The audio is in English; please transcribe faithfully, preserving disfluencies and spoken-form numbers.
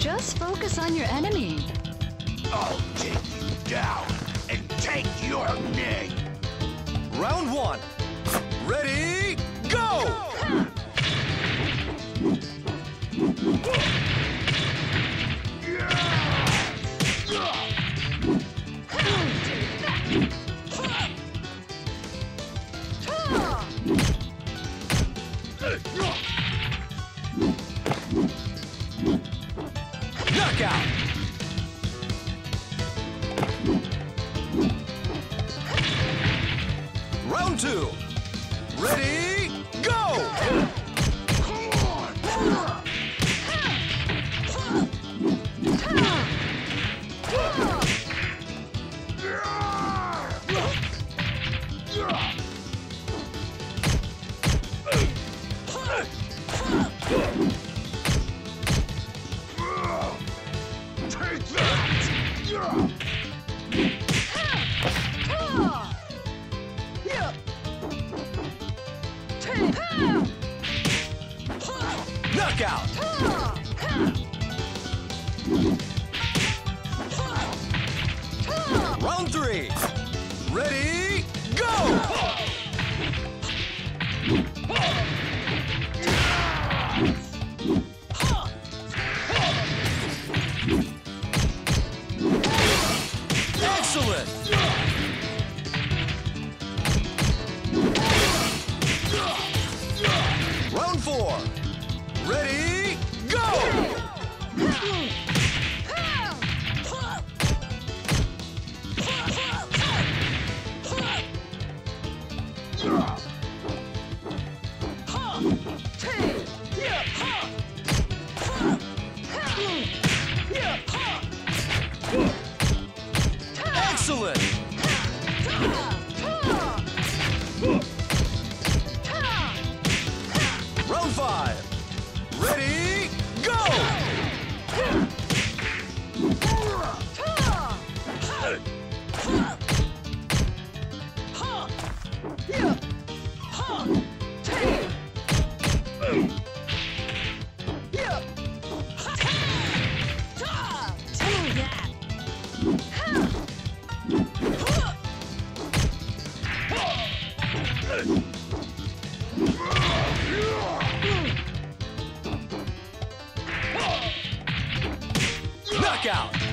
Just focus on your enemy. I'll take you down and take your name. Round one. Ready, go! Knockout! Round two. Ready, go! Take that! Knockout! Round three. Ready, go! Excellent! Round four. Ready, go! Excellent! Round five. Ready, go! Knockout!